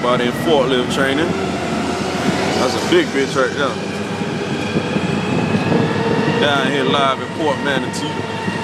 Everybody in forklift training. That's a big bitch right there. Down here live in Port Manatee.